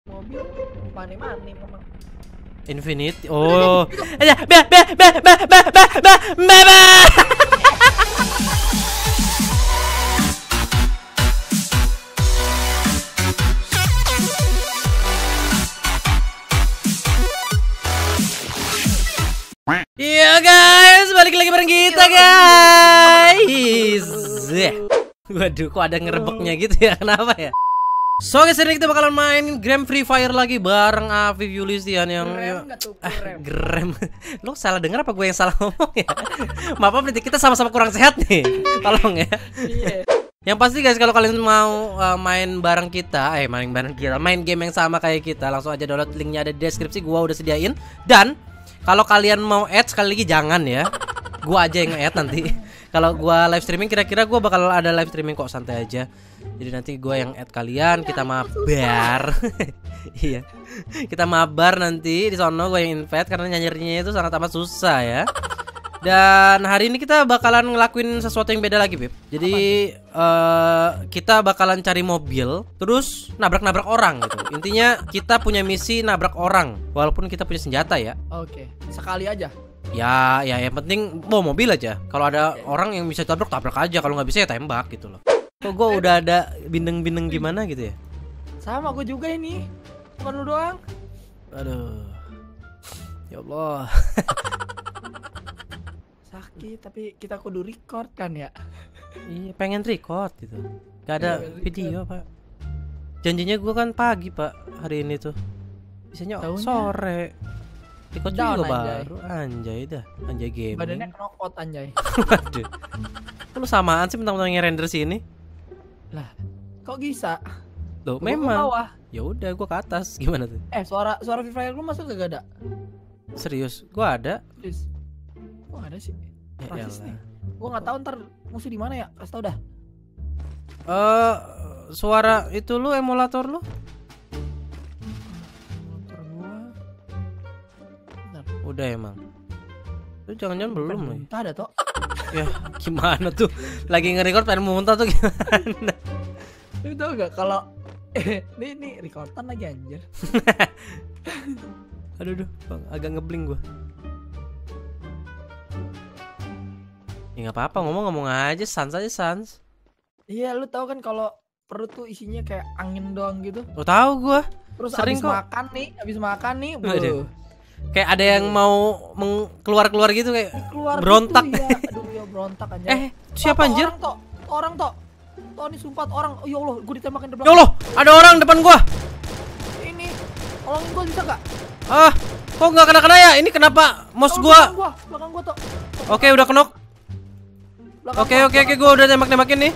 Mobil mane-mane memang. Infinity. Oh. Aja, be. Iya guys, balik lagi bareng kita guys. Waduh, kok ada ngerebeknya gitu ya? Kenapa ya? So guys, hari ini kita bakalan main game Free Fire lagi bareng Afif Yulistian yang Grem. Lo salah denger apa gue yang salah ngomong ya? Maaf berarti kita sama-sama kurang sehat nih. Tolong ya. Yang pasti guys, kalau kalian mau main bareng kita, main game yang sama kayak kita, langsung aja download, linknya ada di deskripsi. Gua udah sediain. Dan kalau kalian mau add, sekali lagi jangan ya, gua aja yang nge-add nanti. Kalau gua live streaming, kira-kira gua bakal ada live streaming kok, santai aja. Jadi nanti gua yang add kalian, kita mabar. Iya. Kita mabar nanti di sono, gua yang invite karena nyanyinya itu sangat amat susah ya. Dan hari ini kita bakalan ngelakuin sesuatu yang beda lagi, Beb. Jadi kita bakalan cari mobil, terus nabrak-nabrak orang gitu. Intinya kita punya misi nabrak orang, walaupun kita punya senjata ya. Oke, sekali aja. Ya yang penting bawa mobil aja. Kalau ada orang yang bisa tabrak, tabrak aja. Kalau nggak bisa ya tembak gitu loh. Kok gue udah ada bindeng-bindeng gimana gitu ya? Sama gue juga ini. Bukan lu doang. Aduh. Ya Allah. Sakit, tapi kita kudu record kan ya. Iya, pengen record gitu. Gak ada Iya, video, Pak. Janjinya gue kan pagi, Pak, hari ini tuh. Bisanya Taunya sore. Record juga down, baru. Anjay dah, anjay game. Badannya knockout anjay. Waduh. Lu samaan sih mentang-mentang render sini. Lah, kok bisa? Loh, Gua ke memang. bawah. Ya udah, gua ke atas. Gimana tuh? Suara Free Fire lu masuk gak ada? Serius, gua ada. Please. Kok ada sih? Ya Rasis nih. elah. Gua nggak tahu ntar musuh di mana ya. Kasih tau dah. Suara itu lu emulator lu? Motor gua. Bentar. Udah emang. Lu jangan-jangan belum nih. Muntah ada toh. Ya, gimana tuh? Lagi nge-record pengen muntah tuh gimana? Lu tau gak kalau ini recordan lagi anjir. Aduh, Bang, agak ngebling gua. Ya nggak apa-apa, ngomong aja, sans aja sans. Iya, lu tahu kan kalau perut tuh isinya kayak angin doang gitu. Lo tahu gua. Terus Sering abis kok. makan nih, Waduh. Kayak ada yang mau keluar-keluar gitu kayak keluar berontak. gitu, ya. Aduh, ya berontak anjir. Siapa anjir? Orang toh. Toh nih sumpah orang. Oh, ya Allah, gue ditembakin di Ya belakang. Allah, ada orang depan gua. Ini tolongin gue bisa gak? Kok nggak kena-kena ya? Ini kenapa mouse gua? Belakang gua toh. Oke, udah kenok. Oke, gua udah tembak-tembakin nih.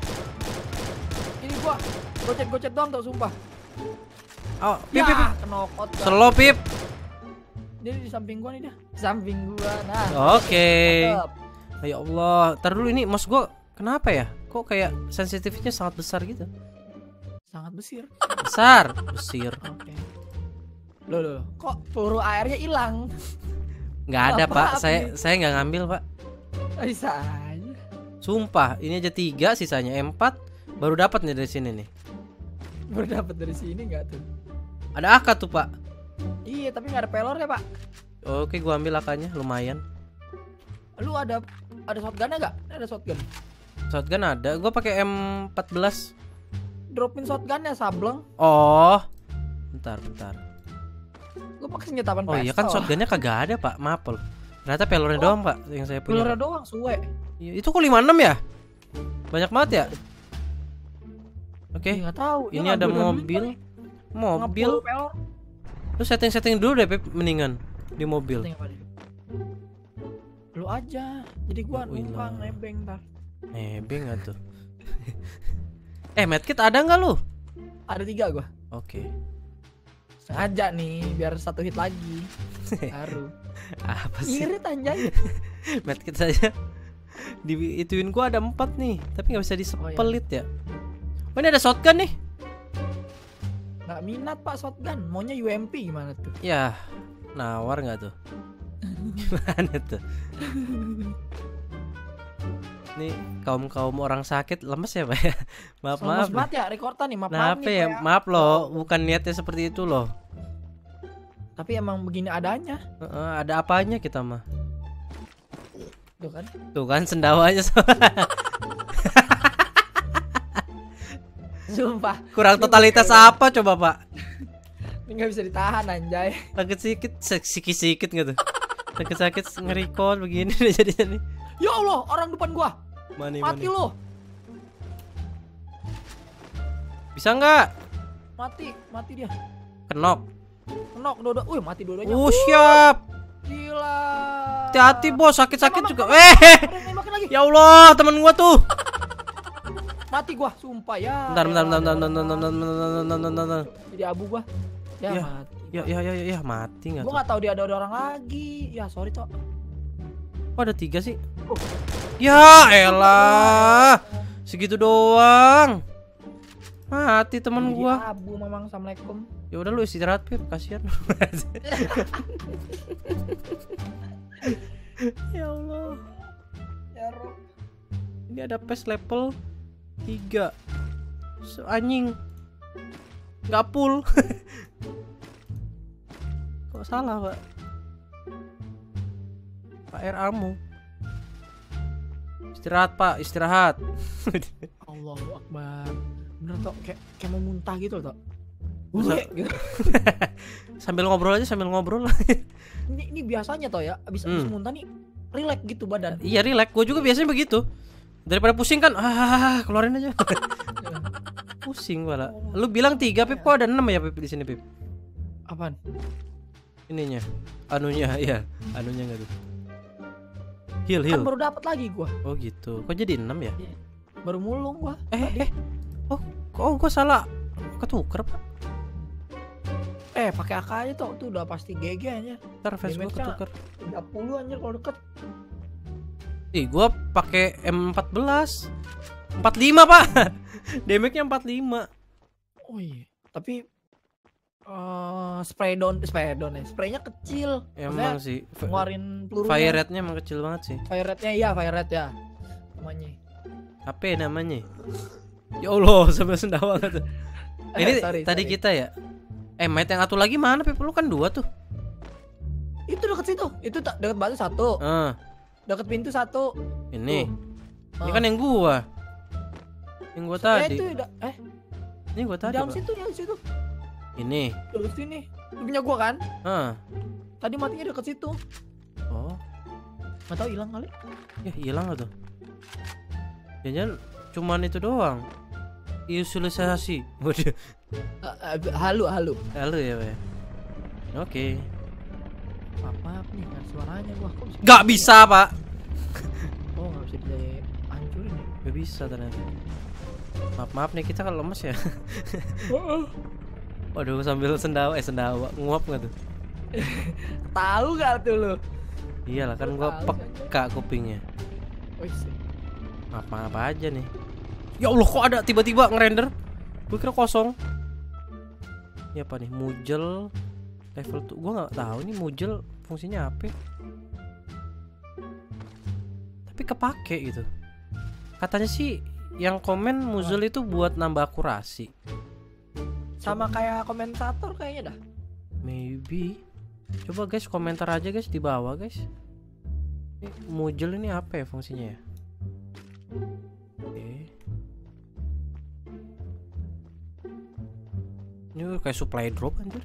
Ini gua gocet doang tuh sumpah. Oh, pip. Kenokot. Slow pip. Dia di samping gua nih dah. Samping gua. Nah. Oke. Mantap. Ya Allah, ntar dulu ini mouse gua kenapa ya? Kok kayak sensitivitinya sangat besar gitu? Sangat besar. Besir. Oke. Loh. Kok peluru airnya hilang? Nggak ada, Apa Pak. nih? Saya nggak ngambil, Pak. Bisa aja. Sumpah, ini aja 3, sisanya 4. Baru dapat nih dari sini nih. Baru dapat dari sini nggak tuh? Ada AK tuh, Pak. Iya, tapi nggak ada pelor ya, Pak. Oke, gua ambil AK-nya, lumayan. Lu ada shotgun nggak? Ada shotgun. Shotgun ada, gua pakai M14. Dropin shotgunnya sableng. Oh. Bentar. Gue pakai senjata apaan? Oh iya kan shotgunnya kagak ada, Pak. Maaf loh. Ternyata pelornya doang, Pak, yang saya punya. Pelurnya doang, suwe. Iya, itu kok 56 ya? Banyak banget ya? Oke. Nggak tahu. Ini ada mobil. Mobil. Pelor. Lu setting dulu deh, Pep, mendingan di mobil. Setting apa nih? Lu aja. Jadi gua Wih, numpang lah. nebeng ntar. Nebeng gak tuh? Medkit ada nggak lu? Ada 3 gua. Oke. Sengaja nih biar 1 hit lagi. Baru. Apa sih? Irit anjay. Medkit saja. Di ituin gua ada 4 nih, tapi nggak bisa disepelit ya. Oh, ini ada shotgun nih. Nggak minat Pak shotgun. Maunya UMP gimana tuh? Ya, nawar nggak tuh? Gimana tuh? Nih kaum orang sakit lemes ya Pak ya. Maaf Lemes nih. banget ya rekordan nih, maaf Kenapa nih, ya? Pak ya. Maaf loh, bukan niatnya seperti itu loh. Tapi emang begini adanya. Ada apanya kita mah? Tuh kan. Tuh kan sendawanya Sumpah. kurang totalitas apa coba Pak? Ini nggak bisa ditahan anjay. Sakit sikit gitu. Sakit nge-record begini deh jadinya nih. Ya Allah, orang depan gua. Mati Mani. lo. Bisa nggak? Mati dia. Kenok. Kenok dua-dua. Wih, mati dua-duanya. Siap. Gila. Hati-hati bos, sakit Mama, juga. Ada yang nembakin lagi. Ya Allah, temen gua tuh. Mati gua, sumpah ya. Bentar. Jadi abu gua. Ya, Ya. mati. Ya, mati nggak Gua tuh? nggak tahu dia ada orang lagi. Ya, sorry toh. Kok ada 3 sih? Ya elah, segitu doang. Mati temen Jadi gua. abu memang. Assalamualaikum. Ya udah lu istirahat Pip, kasihan. Ya Allah. Ya Rob. Ini ada PES level 3. Anjing. Nggak full. Kok salah, Pak? Pak R Amu. Istirahat, Pak, istirahat. Allahu Akbar. Bener toh, kayak mau muntah gitu toh. Masa- Gitu. Sambil ngobrol aja, sambil ngobrol. Ini biasanya toh ya, abis muntah nih relax gitu badan. Iya, relax. Gue juga biasanya begitu. Daripada pusing kan, keluarin aja. Pusing malah. Lu bilang 3, Pip, kok ada 6 ya Pip di sini, Pip? Apaan? Ininya, anunya, iya, anunya enggak tuh. Heal. Kan baru dapat lagi gua. Oh gitu. Kok jadi 6 ya? Baru mulung gua. Oh, gua salah ketuker, Pak. Pakai AK aja tuh udah pasti GG aja. Ntar face gua Damage-nya ketuker. 30 anjir kalau deket. Ih, gua pakai M14. 45, Pak. Damage-nya 45. Oh iya. Tapi spray down ya. Spraynya kecil. Emang Maksudnya sih. ngeluarin pelurunya. Fire rate-nya emang kecil banget sih. Fire rate-nya iya, fire rate ya. Namanya. Apa ya namanya? Ya Allah, sampai sendawa gitu. Ini Sorry. tadi kita ya. Mate yang satu lagi mana, Pip? Lu kan 2 tuh. Itu deket situ. Itu deket batu satu. Deket pintu satu. Ini. Tuh. Ini kan yang gua. Yang gua tadi. Itu udah Ini gua tadi. dalam Pak. situ, dalam situ. Ini. Deket sini. Itu punya gua kan? Tadi matinya deket situ. Oh, Nggak tahu hilang kali. ya hilang gak tuh? Jangan cuman itu doang. Visualisasi. Waduh. Halu. Halo ya, Pak. Oke. Apa nih? Nggak ada suaranya gua. Kok bisa? Gak bisa, Pak. Oh, nggak bisa dihancurin ya. Gak bisa ternyata. Maaf nih, kita kalau lemes ya. Waduh, sambil sendawa nguap gak tuh? Tahu gak tuh lu? Iyalah kan gua Tahu peka kupingnya. Wih, Apa aja nih. Ya Allah, kok ada tiba-tiba ngerender? Gue kira kosong. Ini apa nih? Mujel level tuh. Gua nggak tahu nih mujel fungsinya apa. Tapi kepake gitu. Katanya sih yang komen mujel itu buat nambah akurasi. sama kayak komentator kayaknya dah. Maybe. Coba guys komentar aja guys di bawah guys. Ini mujel ini apa ya fungsinya ya? Oke. Ini kayak supply drop anjir.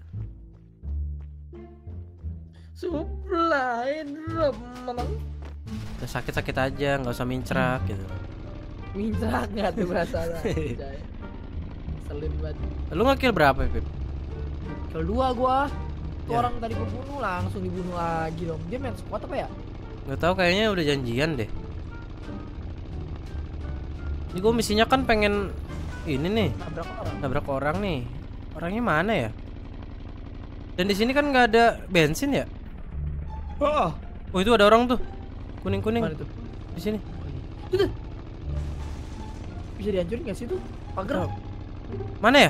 Supply drop menang. Udah sakit-sakit aja, nggak usah mincrak gitu. Mincrak nggak tuh masalah. Selin banget. Lu nge-kill berapa ya, Pip? Kill 2 gua. Tuh Ya. orang tadi gua bunuh langsung dibunuh lagi dong. Dia main squad apa ya? Nggak tahu kayaknya udah janjian deh. Ini gue misinya kan pengen ini nih, Nabrak orang. nabrak orang nih. Orangnya mana ya? Dan di sini kan nggak ada bensin ya? Oh, Oh itu ada orang tuh, kuning-kuning mana tuh? di sini. Itu. Bisa dihancurin nggak sih tuh? Pagar. Oh. Mana ya?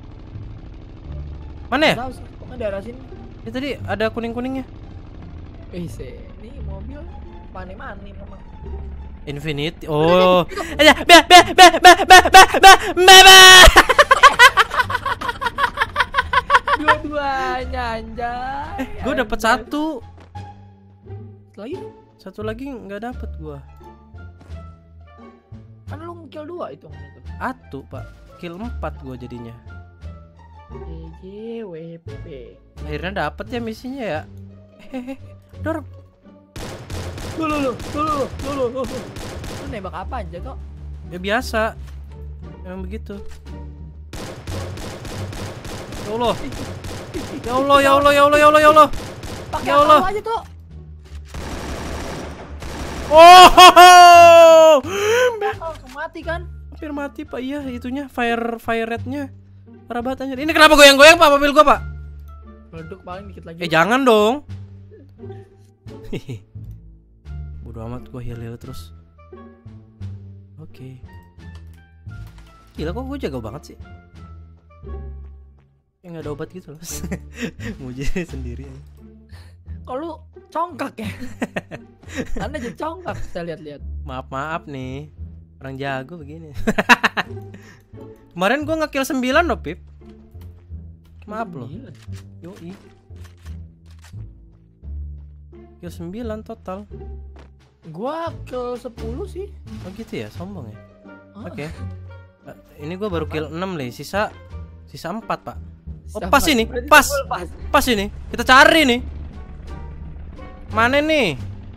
Mana ya? Tahu sih. Pokoknya daerah sini. Ini tadi ada kuning-kuningnya. Ini mobil mane-mane memang. Infinity. Oh. Ya, Dua-duanya anjay. Gue dapat satu. Satu Satu lagi? lagi nggak dapet gue. Kan lu kill 2 itu. Satu pak. Kill 4 gue jadinya. GWP. Akhirnya dapet ya misinya ya. Dor. Lu nembak apa aja kok? Ya biasa. Emang begitu. Ya Allah. Ya Allah, ya Allah, ya Allah, ya Allah, ya Allah. Pakai Ya Allah. apa aja tuh? Oh. Mati kan? Hampir mati pak. Iya itunya fire rate-nya parah banget anjir. Ini kenapa goyang-goyang pak mobil gua pak? Meleduk paling dikit lagi. Jangan dong. Bodoh amat gua heal terus. Oke. Gila kok gue jago banget sih. Kayak nggak ada obat gitu loh. Muji sendiri. Kok lu congkak ya? Anda jadi congkak saya lihat-lihat. Maaf nih. Orang jago begini. Kemarin gue nge-kill 9 loh Pip. Maaf loh. Yoi. Kill 9 total. Gua kill 10 sih. Oh gitu ya, sombong ya. Oke. Ini gue baru kill 6 nih, sisa 4 pak. Oh pas ini, pas ini. Kita cari nih. Mana nih?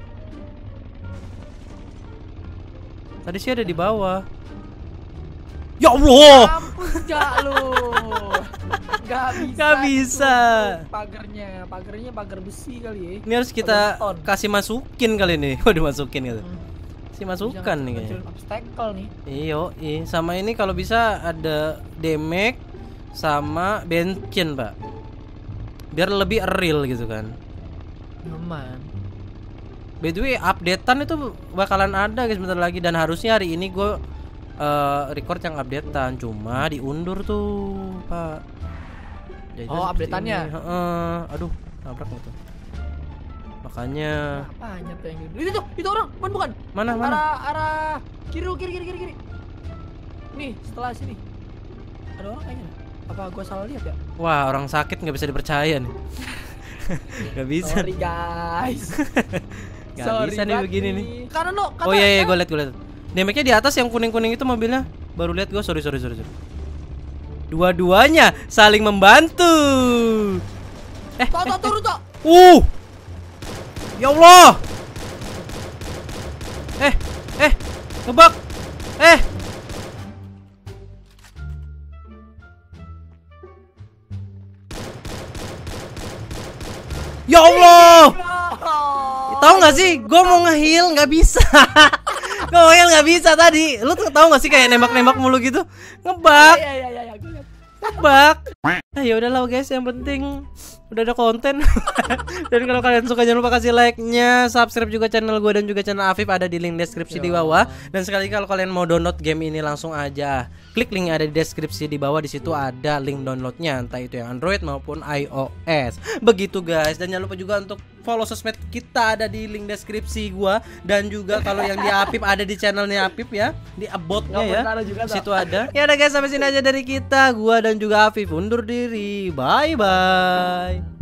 Tadi sih ada di bawah. Ya Allah. Enggak lu. Enggak bisa. Pagernya pagar besi kali ya. Ini harus kita kasih masukin kali ini. Waduh masukin gitu. Si masukan nih kayaknya. Obstacle nih. Iyo, sama ini kalau bisa ada damage sama bensin, Pak. Biar lebih real gitu kan. Aman. By the way, updatean itu bakalan ada guys bentar lagi dan harusnya hari ini gue record yang updatean, cuma diundur tuh, Pak. Jadi updateannya. Aduh, nabrak gitu. Makanya apanya tuh yang itu orang, bukan. Mana? Arah kiri. Nih, setelah sini. Ada orang kayaknya. Apa gua salah lihat ya? Wah, orang sakit nggak bisa dipercaya nih. Nggak bisa. Sorry guys. Nggak bisa nih begini nih. Karena lo. Oh iya, gue liat. Damage-nya di atas yang kuning-kuning itu mobilnya. Baru lihat gue. Sorry. Dua-duanya saling membantu. Turun toh. Ya Allah. Ngebak. Ya Allah. Tahu nggak sih, gue mau nge-heal nggak bisa. Gue mau nge-heal nggak bisa tadi. Lu tuh tahu nggak sih kayak nembak mulu gitu, ngebak. Iya, gue lihat. Ngebak. Ya udahlah guys, yang penting udah ada konten. Dan kalau kalian suka jangan lupa kasih like-nya, subscribe juga channel gue dan juga channel Afif, ada di link deskripsi di bawah. Dan sekali kalau kalian mau download game ini langsung aja klik link yang ada di deskripsi di bawah. Di situ ada link downloadnya, entah itu yang Android maupun iOS. Begitu guys. Dan jangan lupa juga untuk follow sosmed kita, ada di link deskripsi gua. Dan juga kalau yang di Apip ada di channelnya Apip ya, di about-nya ya. Di situ ada. Ya udah guys, sampai sini aja dari kita. Gua dan juga Afif undur diri. Bye bye.